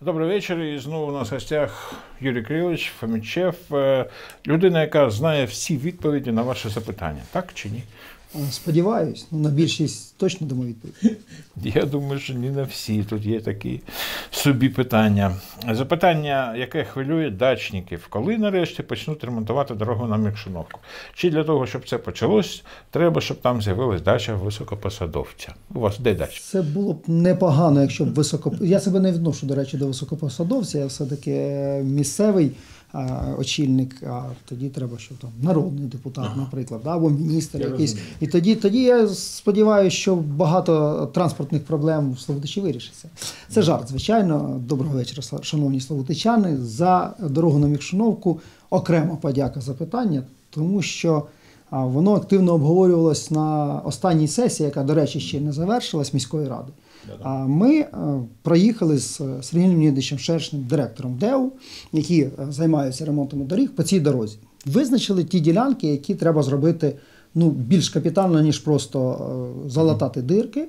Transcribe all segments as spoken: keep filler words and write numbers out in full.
Добрий вечір. І знову у нас в гостях Юрій Кирилович, Фомічев, людина, яка знає всі відповіді на ваші запитання. Так чи ні? Сподіваюсь, ну, на більшість точно дамо відповідь. Я думаю, що не на всі. Тут є такі собі питання. Запитання, яке хвилює дачників. Коли нарешті почнуть ремонтувати дорогу на Мікшиновку? Чи для того, щоб це почалось, треба, щоб там з'явилась дача високопосадовця? У вас де дача? Це було б непогано, якщо б високо... Я себе не відношу, до речі, до високопосадовця. Я все-таки місцевий а, очільник, а тоді треба, щоб там народний депутат, ага. наприклад, да, або міністр я якийсь. Розумію. І тоді, тоді я сподіваюся, що багато транспортних проблем в Славутичі вирішиться. Це жарт, звичайно. Доброго вечора, шановні славутичани. За дорогу на Мікшиновку окрема подяка за питання, тому що воно активно обговорювалось на останній сесії, яка, до речі, ще не завершилась, міської ради. А ми проїхали з Сергієм Леонідовичем Шершнем, директором ДЕУ, які займаються ремонтом доріг по цій дорозі. Визначили ті ділянки, які треба зробити ну, більш капітально, ніж просто залатати дирки.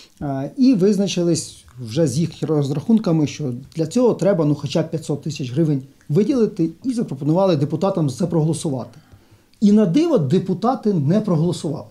І визначились вже з їх розрахунками, що для цього треба ну, хоча б п'ятсот тисяч гривень виділити, і запропонували депутатам це проголосувати. І на диво депутати не проголосували.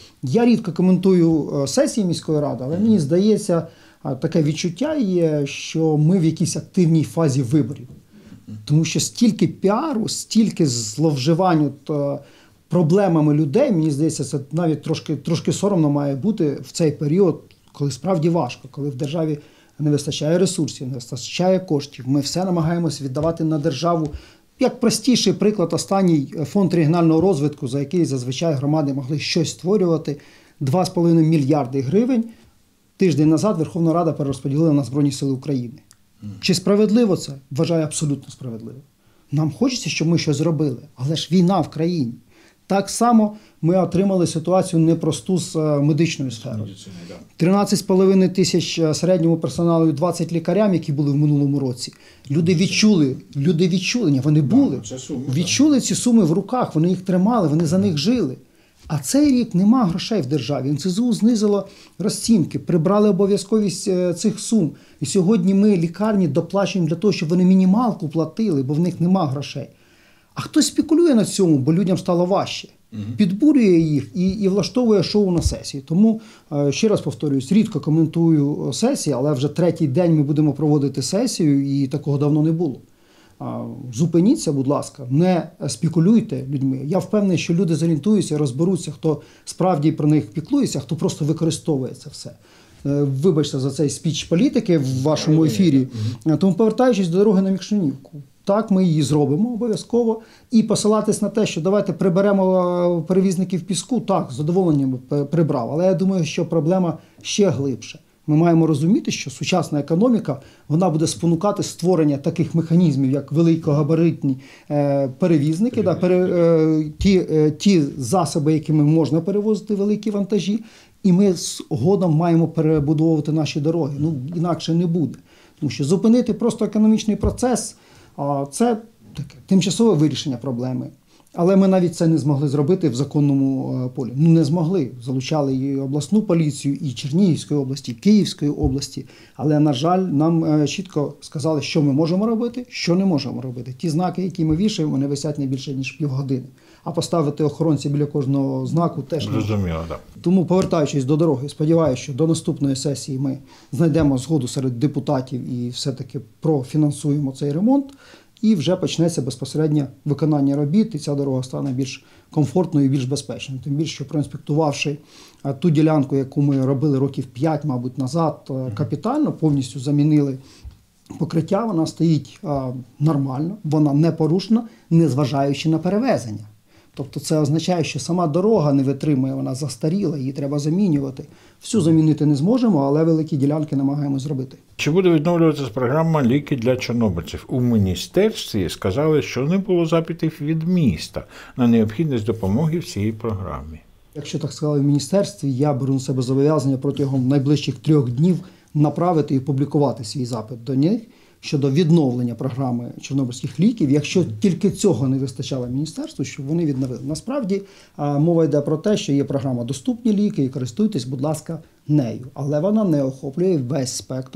Я рідко коментую сесії міської ради, але мені здається, таке відчуття є, що ми в якійсь активній фазі виборів. Тому що стільки піару, стільки зловживань от, проблемами людей, мені здається, це навіть трошки, трошки соромно має бути в цей період, коли справді важко, коли в державі не вистачає ресурсів, не вистачає коштів. Ми все намагаємося віддавати на державу. Як простіший приклад, останній фонд регіонального розвитку, за який зазвичай громади могли щось створювати, два з половиною мільярди гривень тиждень назад Верховна Рада перерозподілила на Збройні Сили України. Чи справедливо це? Вважаю, абсолютно справедливо. Нам хочеться, щоб ми щось зробили, але ж війна в країні. Так само ми отримали ситуацію непросту з медичною сферою. тринадцять з половиною тисяч середньому персоналу і двадцять лікарям, які були в минулому році. Люди відчули, люди відчули, ні, вони були, відчули ці суми в руках, вони їх тримали, вони за них жили. А цей рік нема грошей в державі. ен це зе у знизило розцінки, прибрали обов'язковість цих сум. І сьогодні ми лікарні доплачуємо для того, щоб вони мінімалку платили, бо в них нема грошей. А хтось спекулює на цьому, бо людям стало важче. Угу. Підбурює їх і, і влаштовує шоу на сесії. Тому, ще раз повторююсь, рідко коментую сесії, але вже третій день ми будемо проводити сесію, і такого давно не було. Зупиніться, будь ласка, не спекулюйте людьми. Я впевнений, що люди зорієнтуються, розберуться, хто справді про них піклується, а хто просто використовує це все. Вибачте за цей спіч політики в вашому ефірі. Тому, повертаючись до дороги на Мікшинівку, так, ми її зробимо обов'язково. І посилатись на те, що давайте приберемо перевізників піску, так, з задоволенням прибрав. Але я думаю, що проблема ще глибше. Ми маємо розуміти, що сучасна економіка, вона буде спонукати створення таких механізмів, як великогабаритні перевізники, да, пере, ті, ті засоби, якими можна перевозити великі вантажі. І ми згодом маємо перебудовувати наші дороги. Ну, інакше не буде. Тому що зупинити просто економічний процес – це таке тимчасове вирішення проблеми. Але ми навіть це не змогли зробити в законному полі. Ну, не змогли. Залучали і обласну поліцію, і Чернігівської області, і Київської області. Але, на жаль, нам чітко сказали, що ми можемо робити, що не можемо робити. Ті знаки, які ми вішаємо, вони висять не більше, ніж півгодини. А поставити охоронця біля кожного знаку теж не можемо. Розуміло, так. Тому, повертаючись до дороги, сподіваюся, що до наступної сесії ми знайдемо згоду серед депутатів і все-таки профінансуємо цей ремонт. І вже почнеться безпосередньо виконання робіт, і ця дорога стане більш комфортною і більш безпечною. Тим більше, що проінспектувавши ту ділянку, яку ми робили років п'ять, мабуть, назад, капітально, повністю замінили покриття, вона стоїть нормально, вона не порушена, незважаючи на перевезення. Тобто це означає, що сама дорога не витримує, вона застаріла, її треба замінювати. Всю замінити не зможемо, але великі ділянки намагаємося зробити. Чи буде відновлюватися програма «Ліки для чорнобильців»? У міністерстві сказали, що не було запитів від міста на необхідність допомоги в цій програмі. Якщо так сказали в міністерстві, я беру на себе зобов'язання протягом найближчих трьох днів направити і публікувати свій запит до них щодо відновлення програми чорнобильських ліків, якщо тільки цього не вистачало міністерству, щоб вони відновили. Насправді, мова йде про те, що є програма «Доступні ліки» і користуйтесь, будь ласка, нею. Але вона не охоплює весь спектр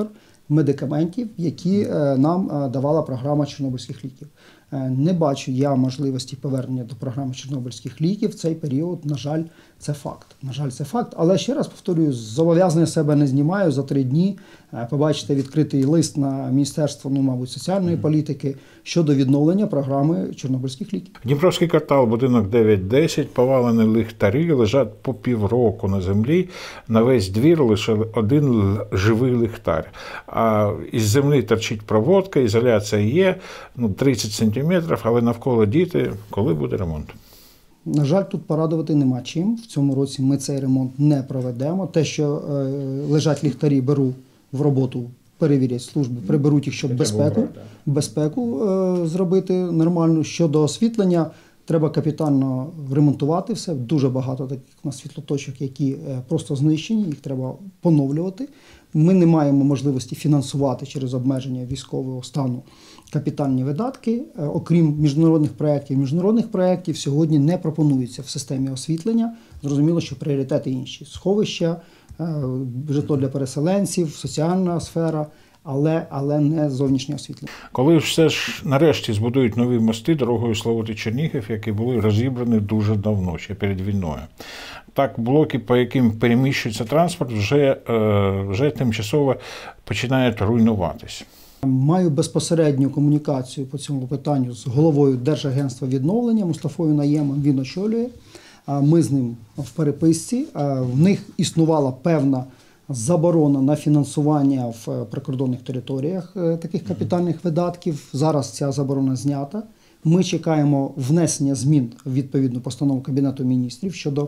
медикаментів, які е, нам е, давала програма чорнобильських ліків. Е, не бачу я можливості повернення до програми чорнобильських ліків в цей період. На жаль, це факт. На жаль, це факт. Але ще раз повторюю, зобов'язання себе не знімаю. За три дні е, побачите відкритий лист на Міністерство, ну, мабуть, соціальної політики щодо відновлення програми чорнобильських ліків. Дніпровський квартал, будинок дев'ять десять, повалені ліхтарі, лежать по півроку на землі. На весь двір лише один живий ліхтар. А із землі торчить проводка, ізоляція є, ну, тридцять сантиметрів, але навколо діти. Коли буде ремонт? На жаль, тут порадувати нема чим. В цьому році ми цей ремонт не проведемо. Те, що е, лежать ліхтарі, беру в роботу, перевірять служби, приберуть їх, щоб безпеку, безпеку е, зробити нормальну. Щодо освітлення, треба капітально ремонтувати все. Дуже багато таких у нас світлоточок, які е, просто знищені, їх треба поновлювати. Ми не маємо можливості фінансувати через обмеження військового стану капітальні видатки, окрім міжнародних проєктів. Міжнародних проєктів сьогодні не пропонується в системі освітлення. Зрозуміло, що пріоритети інші. Сховища, житло для переселенців, соціальна сфера, але, але не зовнішнє освітлення. Коли все ж нарешті збудують нові мости дорогою Славути-Чернігів, які були розібрані дуже давно, ще перед війною. Так, блоки, по яким переміщується транспорт, вже, вже тимчасово починають руйнуватись. Маю безпосередню комунікацію по цьому питанню з головою Держагентства відновлення Мустафою Наємом, він очолює. Ми з ним в переписці. В них існувала певна заборона на фінансування в прикордонних територіях таких капітальних видатків. Зараз ця заборона знята. Ми чекаємо внесення змін в відповідну постанову Кабінету міністрів щодо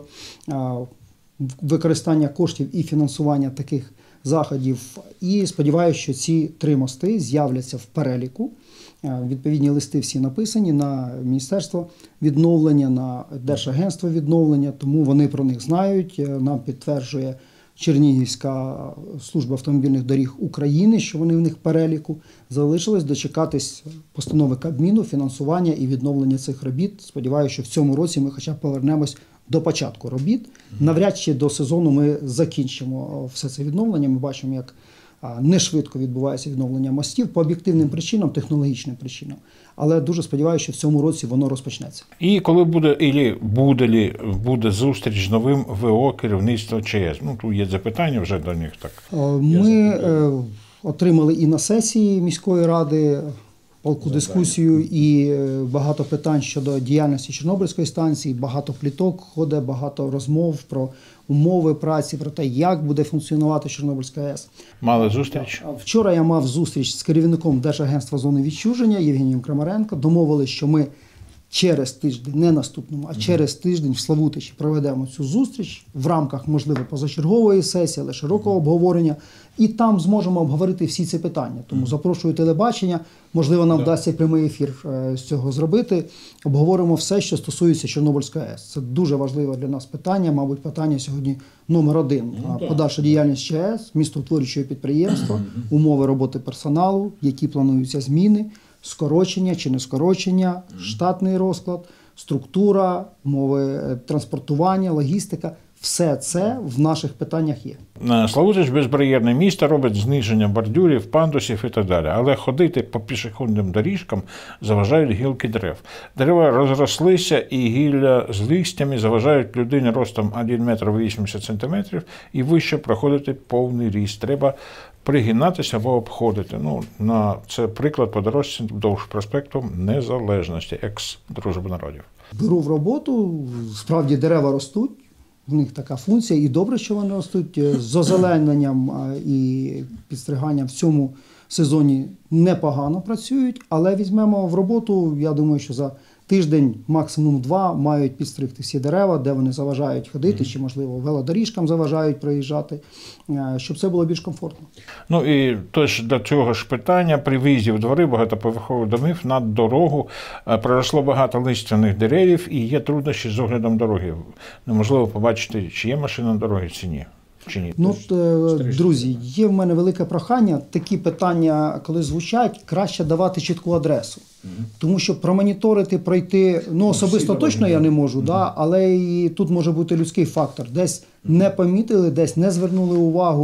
використання коштів і фінансування таких заходів. І сподіваюся, що ці три мости з'являться в переліку. Відповідні листи всі написані на Міністерство відновлення, на Держагентство відновлення, тому вони про них знають. Нам підтверджує Чернігівська служба автомобільних доріг України, що вони в них в переліку. Залишилось дочекатись постанови Кабміну, фінансування і відновлення цих робіт. Сподіваюся, що в цьому році ми хоча б повернемось до початку робіт. Навряд чи до сезону ми закінчимо все це відновлення. Ми бачимо, як не швидко відбувається відновлення мостів по об'єктивним причинам, технологічним причинам. Але дуже сподіваюся, що в цьому році воно розпочнеться. І коли буде, ілі буде, лі, буде зустріч з новим ВО керівництва ЧАЕС? Ну, тут є запитання вже до них. Так. Ми е, отримали і на сесії міської ради палку дискусію і багато питань щодо діяльності Чорнобильської станції, багато пліток ходить, багато розмов про умови праці, про те, як буде функціонувати Чорнобильська АЕС. Мали зустріч? Вчора я мав зустріч з керівником Держагентства зони відчуження Євгенієм Крамаренко. Домовились, що ми через тиждень, не наступному, а через тиждень в Славутичі проведемо цю зустріч в рамках, можливо, позачергової сесії, але широкого обговорення. І там зможемо обговорити всі ці питання. Тому запрошую телебачення, можливо, нам вдасться прямий ефір з цього зробити. Обговоримо все, що стосується Чорнобильської АЕС. Це дуже важливе для нас питання, мабуть, питання сьогодні номер один. Подальша діяльність ЧАЕС, містоутворюючого підприємства, умови роботи персоналу, які плануються зміни, скорочення чи не скорочення, штатний розклад, структура, умови транспортування, логістика. Все це в наших питаннях є. Славутич – безбар'єрне місто, робить зниження бордюрів, пандусів і так далі. Але ходити по пішохідним доріжкам заважають гілки дерев. Дерева розрослися і гілля з листями заважають людині ростом один метр вісімдесят сантиметрів і вище проходити повний ріст. Треба пригинатися або обходити. Ну, на це приклад по дорожці вдовж проспекту Незалежності, екс-Дружби народів. Беру в роботу, справді дерева ростуть. В них така функція, і добре, що вони ростуть. З озелененням і підстриганням в цьому сезоні непогано працюють, але візьмемо в роботу, я думаю, що за тиждень, максимум два, мають підстригти всі дерева, де вони заважають ходити, чи, можливо, велодоріжкам заважають проїжджати, щоб це було більш комфортно. Ну і тож до цього ж питання, при виїзді в двори багатоповерхових домів над дорогу проросло багато листяних деревів і є труднощі з оглядом дороги. Неможливо побачити, чи є машина на дорогі, чи ні. Чи ні? Ну, друзі, є в мене велике прохання. Такі питання, коли звучать, краще давати чітку адресу. Mm-hmm. Тому що промоніторити, пройти, ну, особисто ну, точно я не можу, mm-hmm. да, але і тут може бути людський фактор. Десь mm-hmm. не помітили, десь не звернули увагу.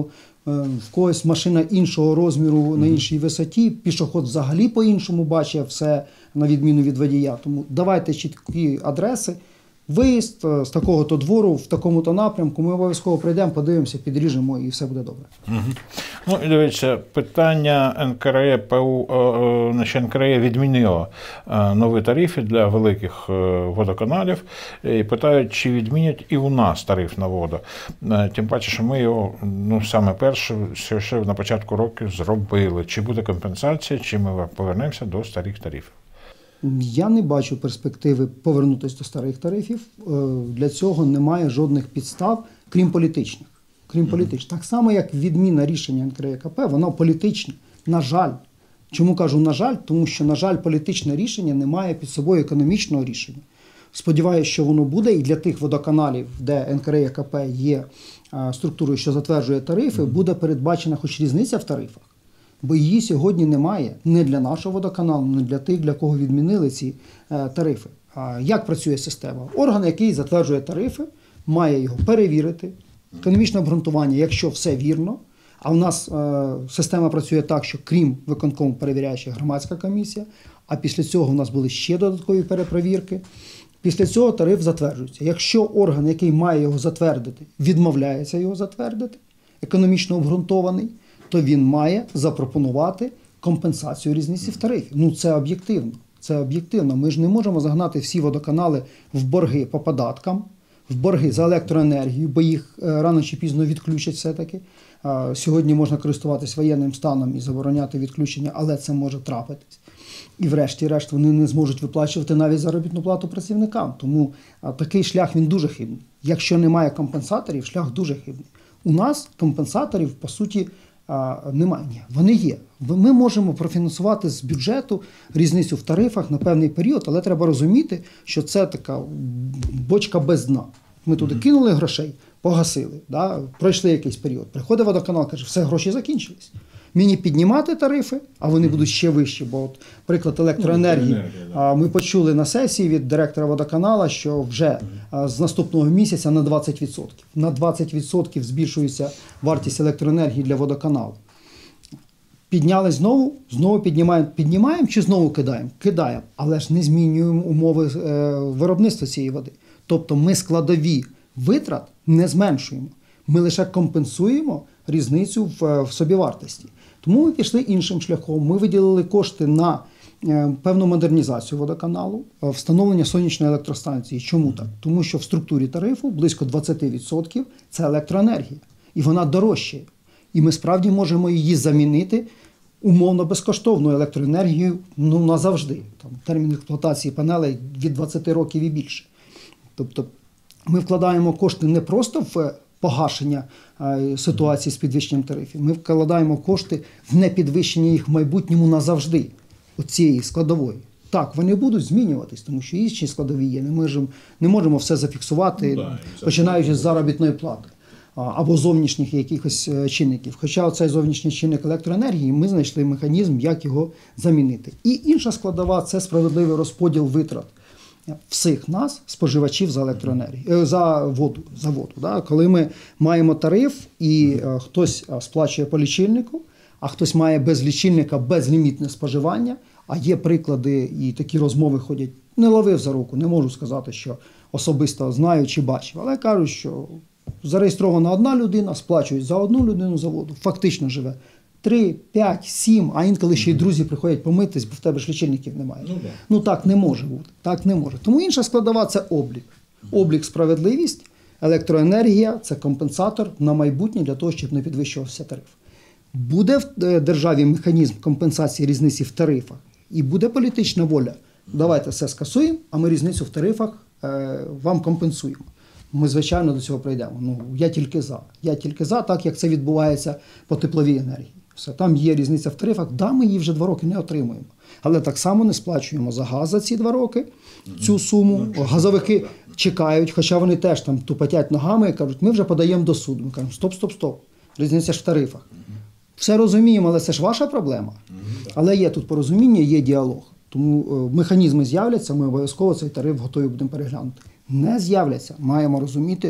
в когось машина іншого розміру на іншій висоті, пішохід взагалі по-іншому бачить все, на відміну від водія. Тому давайте чіткі адреси, виїзд з такого-то двору, в такому-то напрямку, ми обов'язково прийдемо, подивимося, підріжемо і все буде добре. Угу. Ну і дивіться, питання ен ка ер е, ПУ, значить, ен ка ер е відмінило нові тарифи для великих водоканалів і питають, чи відмінять і у нас тариф на воду. Тим паче, що ми його, ну, саме перше, ще на початку року зробили. Чи буде компенсація, чи ми повернемося до старих тарифів? Я не бачу перспективи повернутися до старих тарифів. Для цього немає жодних підстав, крім політичних. Крім політичних. Так само, як відміна рішення ен ка ер е ка пе, воно політичне. На жаль. Чому кажу на жаль? Тому що, на жаль, політичне рішення не має під собою економічного рішення. Сподіваюся, що воно буде, і для тих водоканалів, де ен ка ер е ка пе є структурою, що затверджує тарифи, буде передбачена хоч різниця в тарифах. Бо її сьогодні немає не для нашого водоканалу, не для тих, для кого відмінили ці е, тарифи. А як працює система? Орган, який затверджує тарифи, має його перевірити, економічне обґрунтування, якщо все вірно. А в нас е, система працює так, що крім виконкому перевіряє ще громадська комісія, а після цього в нас були ще додаткові перепровірки. Після цього тариф затверджується. Якщо орган, який має його затвердити, відмовляється його затвердити, економічно обґрунтований, то він має запропонувати компенсацію різниці в тарифі. Ну, це об'єктивно. Це об'єктивно. Ми ж не можемо загнати всі водоканали в борги по податкам, в борги за електроенергію, бо їх рано чи пізно відключать все-таки. Сьогодні можна користуватись воєнним станом і забороняти відключення, але це може трапитись. І врешті-решт вони не зможуть виплачувати навіть заробітну плату працівникам. Тому такий шлях, він дуже хибний. Якщо немає компенсаторів, шлях дуже хибний. У нас компенсаторів, по суті, немає. Ні, вони є. Ми можемо профінансувати з бюджету різницю в тарифах на певний період, але треба розуміти, що це така бочка без дна. Ми туди кинули грошей, погасили, да? Пройшли якийсь період. Приходить водоканал, каже, все, гроші закінчились. Мені піднімати тарифи, а вони будуть ще вищі, бо от приклад електроенергії. А ми почули на сесії від директора водоканала, що вже з наступного місяця на двадцять відсотків. На двадцять відсотків збільшується вартість електроенергії для водоканалу. Підняли знову, знову піднімаємо. Піднімаємо чи знову кидаємо? Кидаємо, але ж не змінюємо умови виробництва цієї води. Тобто ми складові витрат не зменшуємо. Ми лише компенсуємо різницю в, в собівартості. Тому ми пішли іншим шляхом. Ми виділили кошти на е, певну модернізацію водоканалу, встановлення сонячної електростанції. Чому так? Тому що в структурі тарифу близько двадцять відсотків це електроенергія. І вона дорожчає. І ми справді можемо її замінити умовно безкоштовною електроенергією, ну, назавжди. Там, термін експлуатації панелей від двадцяти років і більше. Тобто ми вкладаємо кошти не просто в погашення е, ситуації з підвищенням тарифів. Ми вкладаємо кошти в непідвищення їх в майбутньому назавжди, оцієї складової. Так, вони будуть змінюватись, тому що інші складові є. Не можемо, не можемо все зафіксувати, ну, да, починаючи з заробітної плати або зовнішніх якихось чинників. Хоча цей зовнішній чинник електроенергії, ми знайшли механізм, як його замінити. І інша складова – це справедливий розподіл витрат всіх нас, споживачів за електроенергію, за воду, за воду. Да? Коли ми маємо тариф і е, хтось сплачує по лічильнику, а хтось має без лічильника безлімітне споживання, а є приклади і такі розмови ходять, не ловив за руку, не можу сказати, що особисто знаю чи бачив, але кажуть, що зареєстрована одна людина, сплачують за одну людину за воду, фактично живе три, п'ять, сім, а інколи ще й друзі приходять помитись, бо в тебе ж лічильників немає. Ну, ну так не може бути, так не може. Тому інша складова – це облік. Облік – справедливість, електроенергія – це компенсатор на майбутнє для того, щоб не підвищувався тариф. Буде в державі механізм компенсації різниці в тарифах і буде політична воля. Давайте все скасуємо, а ми різницю в тарифах е, вам компенсуємо. Ми, звичайно, до цього прийдемо. Ну, я тільки за. Я тільки за, так як це відбувається по тепловій енергії. Все, там є різниця в тарифах. Да, ми її вже два роки не отримуємо. Але так само не сплачуємо за газ за ці два роки цю суму. Газовики чекають, хоча вони теж там тупотять ногами і кажуть, ми вже подаємо до суду. Ми кажемо, стоп, стоп, стоп. Різниця ж в тарифах. Все розуміємо, але це ж ваша проблема. Але є тут порозуміння, є діалог. Тому механізми з'являться, ми обов'язково цей тариф готові будемо переглянути. Не з'являться. Маємо розуміти,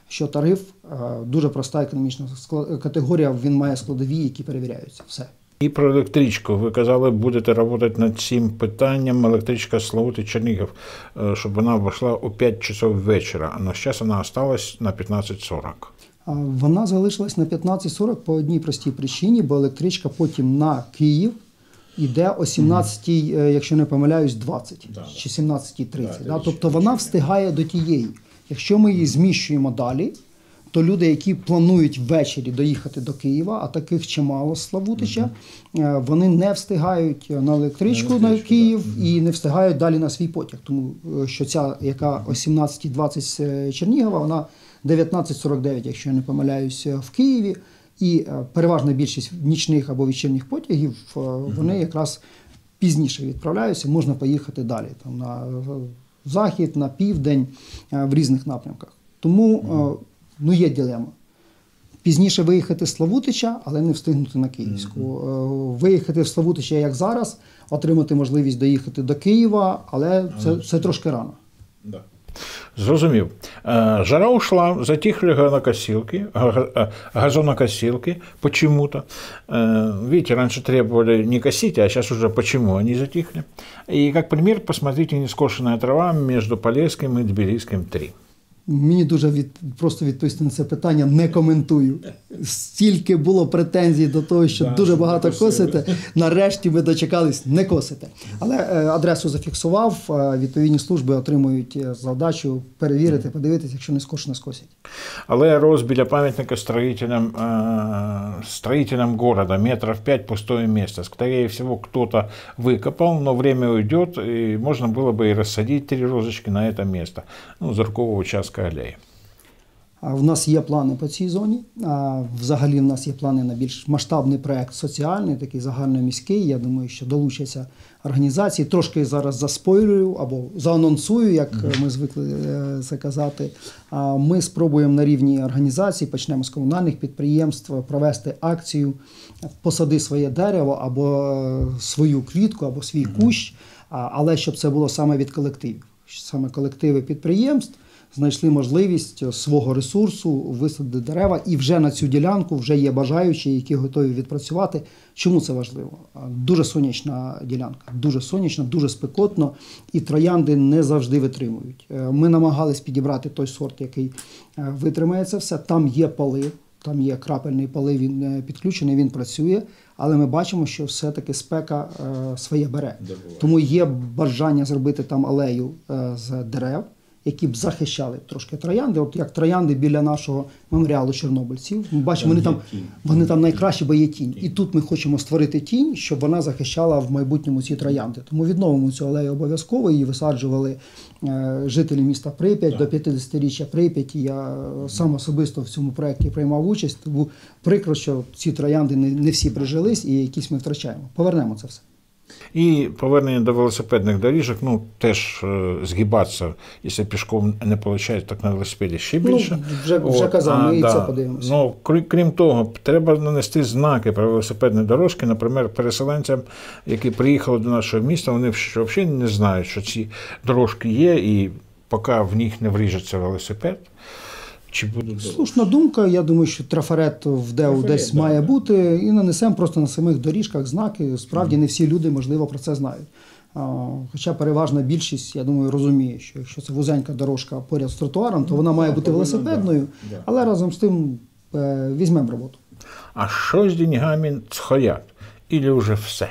що тариф дуже проста економічна категорія, він має складові, які перевіряються. Все. І про електричку. Ви казали, будете працювати над цим питанням. Електричка Славути-Чернігів, щоб вона вийшла о п'ять часов вечора, а на зараз вона залишилась на п'ятнадцять сорок. Вона залишилась на п'ятнадцять сорок по одній простій причині, бо електричка потім на Київ йде о сімнадцятій, якщо не помиляюсь, двадцять да, чи сімнадцятій тридцять. Да, да, тобто вона встигає до тієї. Якщо ми її зміщуємо далі, то люди, які планують ввечері доїхати до Києва, а таких чимало з Славутича, mm-hmm. вони не встигають на електричку на, на Київ да. і не встигають далі на свій потяг. Тому що ця, яка о сімнадцятій двадцять з Чернігова, вона дев'ятнадцять сорок дев'ять, якщо я не помиляюсь, в Києві. І переважна більшість нічних або вечірніх потягів, mm-hmm. вони якраз пізніше відправляються, можна поїхати далі там, на захід, на південь, в різних напрямках. Тому mm-hmm. ну, є дилема. Пізніше виїхати з Славутича, але не встигнути на Київську. Mm-hmm. Виїхати з Славутича, як зараз, отримати можливість доїхати до Києва, але це, це трошки рано. Да. Зрозумів. Жара ушла, затихли газонокосилки, газонокосилки почему-то. Видите, раньше требовали не косить, а сейчас уже почему они затихли. И как пример, посмотрите нескошенная трава между Полесским и Тбилисским три. Мені дуже від, просто відповісти на це питання не коментую. Стільки було претензій до того, що да, дуже багато косите. Нарешті ви дочекались, не косите. Але е, адресу зафіксував, е, відповідні служби отримують задачу перевірити, подивитися, якщо не скошено, скосять. Але роз біля пам'ятника строителям, э, строителям города, метров пять пустое место. Скорее всего, кто-то выкопал, но время уйдет, и можно было бы и рассадить три розочки на это место. Ну, Заркового участка алеї. В нас є плани по цій зоні. Взагалі в нас є плани на більш масштабний проєкт соціальний, такий загальноміський. Я думаю, що долучаться організації. Трошки зараз заспойлюю або заанонсую, як ми звикли це казати. Ми спробуємо на рівні організації, почнемо з комунальних підприємств, провести акцію «Посади своє дерево» або свою квітку, або свій кущ, але щоб це було саме від колективів. Саме колективи підприємств знайшли можливість свого ресурсу висадити дерева, і вже на цю ділянку вже є бажаючі, які готові відпрацювати. Чому це важливо? Дуже сонячна ділянка, дуже сонячна, дуже спекотно, і троянди не завжди витримують. Ми намагались підібрати той сорт, який витримає це все. Там є полив, там є крапельний полив, він підключений, він працює, але ми бачимо, що все-таки спека е, своє бере. Тому є бажання зробити там алею е, з дерев, які б захищали трошки троянди. От як троянди біля нашого меморіалу чорнобильців. Ми бачимо, вони там, вони там найкращі, бо є тінь. І тут ми хочемо створити тінь, щоб вона захищала в майбутньому ці троянди. Тому відновимо цю алею обов'язково. Її висаджували е, жителі міста Прип'ять до п'ятдесятиріччя Прип'яті. Я сам особисто в цьому проєкті приймав участь. Тому прикро, що ці троянди не, не всі прижились і якісь ми втрачаємо. Повернемо це все. І повернення до велосипедних доріжок, ну, теж е, згибатися, якщо пішком не виходить, так на велосипеді ще більше. Ну, вже, вже казав, ми а, і да. це подивимося. Ну, крім, крім того, треба нанести знаки про велосипедні дорожки, наприклад, переселенцям, які приїхали до нашого міста, вони взагалі не знають, що ці дорожки є, і поки в них не вріжеться велосипед. Чи будуть Слушна думка, я думаю, що трафарет в ДЕУ десь да, має да. бути, і нанесемо просто на самих доріжках знаки. Справді не всі люди, можливо, про це знають. Хоча переважна більшість, я думаю, розуміє, що якщо це вузенька дорожка поряд з тротуаром, то вона має бути велосипедною, але разом з тим візьмемо роботу. А що з деньгами Цхоят? Ілі вже все?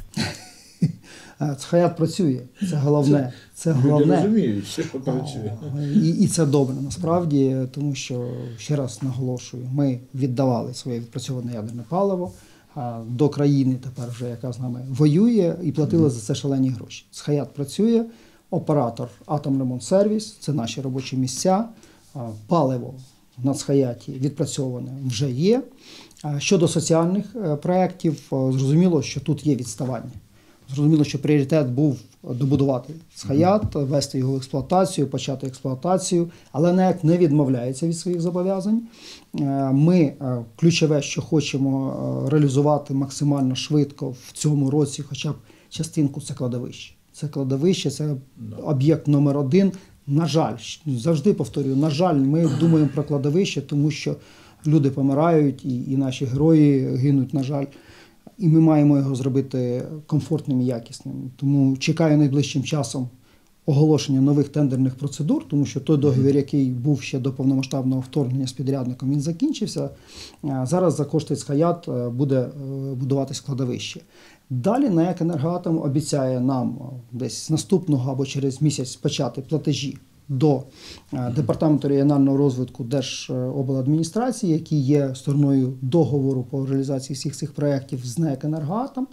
Цхоят працює, це головне. Це головне. Люди розуміють, що працює. І, і це добре, насправді, тому що, ще раз наголошую, ми віддавали своє відпрацьоване ядерне паливо до країни, тепер вже, яка з нами воює, і платили за це шалені гроші. Цхоят працює, оператор «Атомремонтсервіс», це наші робочі місця, паливо на Цхояті відпрацьоване вже є. Щодо соціальних проєктів, зрозуміло, що тут є відставання. Зрозуміло, що пріоритет був добудувати Цхоят, ввести його в експлуатацію, почати експлуатацію, але НЕК не відмовляється від своїх зобов'язань. Ми ключове, що хочемо реалізувати максимально швидко в цьому році, хоча б частинку, це кладовище. Це кладовище, це об'єкт номер один, На жаль, завжди повторюю, на жаль, ми думаємо про кладовище, тому що люди помирають і, і наші герої гинуть, на жаль. І ми маємо його зробити комфортним і якісним. Тому чекаю найближчим часом оголошення нових тендерних процедур, тому що той договір, який був ще до повномасштабного вторгнення з підрядником, він закінчився. Зараз за кошти ЦХАЯТ буде будувати складовище. Далі НАЕК «Енергоатом» обіцяє нам десь наступного або через місяць почати платежі до Департаменту регіонального розвитку Держобладміністрації, який є стороною договору по реалізації всіх цих проєктів з НАЕК «Енергоатом».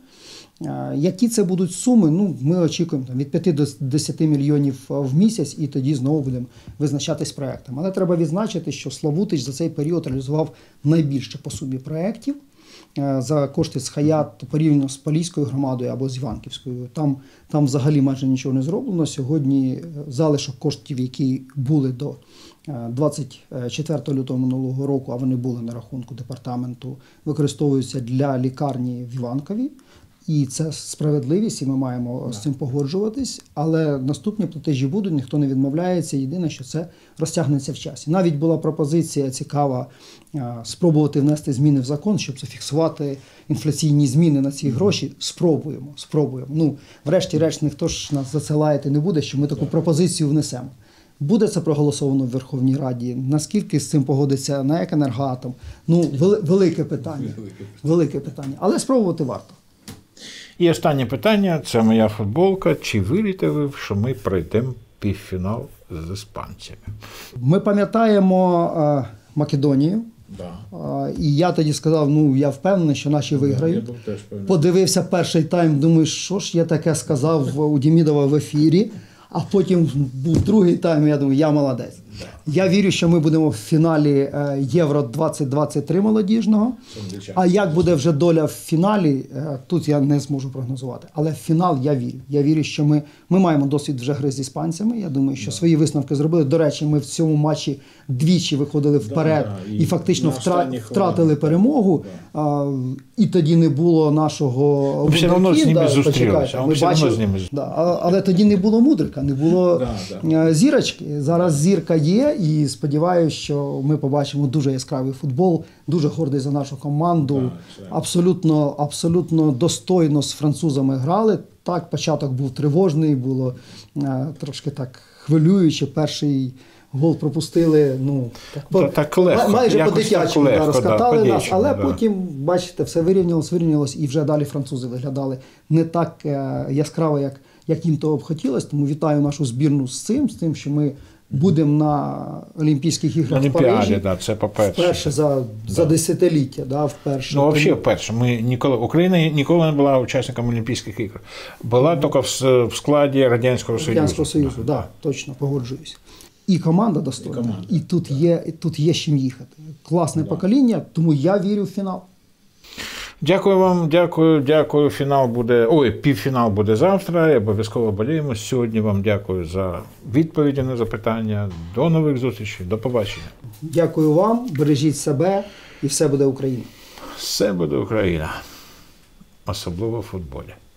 Які це будуть суми, ну, ми очікуємо там, від п'яти до десяти мільйонів в місяць, і тоді знову будемо визначатись проєктом. Але треба відзначити, що Славутич за цей період реалізував найбільше по сумі проєктів за кошти ЦХАЯТ порівняно з Поліською громадою або з Іванківською. Там, там взагалі майже нічого не зроблено. Сьогодні залишок коштів, які були до двадцять четвертого лютого минулого року, а вони були на рахунку департаменту, використовуються для лікарні в Іванкові. І це справедливість, і ми маємо yeah. з цим погоджуватись. Але наступні платежі будуть, ніхто не відмовляється. Єдине, що це розтягнеться в часі. Навіть була пропозиція цікава спробувати внести зміни в закон, щоб зафіксувати інфляційні зміни на ці гроші. Спробуємо, спробуємо. Ну, врешті-решт, ніхто ж нас засилати не буде, що ми таку yeah. пропозицію внесемо. Буде це проголосовано в Верховній Раді? Наскільки з цим погодиться НАЕК «Енергоатом»? Ну, велике питання. Велике питання. Але спробувати варто. І останнє питання, це моя футболка. Чи вірите ви, що ми пройдемо півфінал з іспанцями? Ми пам'ятаємо е, Македонію. Да. Е, і я тоді сказав, ну, я впевнений, що наші виграють. Я був теж впевнений. Подивився перший тайм, думаю, що ж я таке сказав у Демідова в ефірі. А потім був другий тайм, і я думаю, я молодець. Да. Я вірю, що ми будемо в фіналі Євро двадцять двадцять три молодіжного. А як буде вже доля в фіналі, тут я не зможу прогнозувати. Але в фінал я вірю. Я вірю, що ми, ми маємо досвід вже гри з іспанцями. Я думаю, що да. свої висновки зробили. До речі, ми в цьому матчі двічі виходили вперед да, да. і, і фактично втра... втратили перемогу. Да. А, і тоді не було нашого... Ми все одно з ними зустрілися. Ми бачили, з ними... да, але тоді не було Мудрика, не було да, да. зірочки. Зараз зірка є. І сподіваюся, що ми побачимо дуже яскравий футбол, дуже гордий за нашу команду. Так, абсолютно, абсолютно достойно з французами грали. Так, початок був тривожний, було е, трошки так хвилююче. Перший гол пропустили, ну, так, по, так легко, майже по-дитячому розкатали да, нас, але да. потім, бачите, все вирівнялось, вирівнялось, і вже далі французи виглядали не так е, яскраво, як, як їм того б хотілося. Тому вітаю нашу збірну з цим, з тим, що ми будемо на Олімпійських іграх в Парижі. Да, це по-перше. Вперше за, да. за десятиліття, да, вперше. Ну, взагалі, вперше. Ми ніколи, Україна ніколи не була учасником Олімпійських ігор. Була mm. тільки в, в складі Радянського Союзу. Радянського Союзу, так, да. да, точно, погоджуюсь. І команда достойна, і, команда. і тут є, і тут є з чим їхати. Класне да. покоління, тому я вірю в фінал. Дякую вам, дякую, дякую. Фінал буде, ой, півфінал буде завтра. Обов'язково боліємо. Сьогодні вам дякую за відповіді на запитання. До нових зустрічей, до побачення. Дякую вам, бережіть себе, і все буде Україна. Все буде Україна. Особливо в футболі.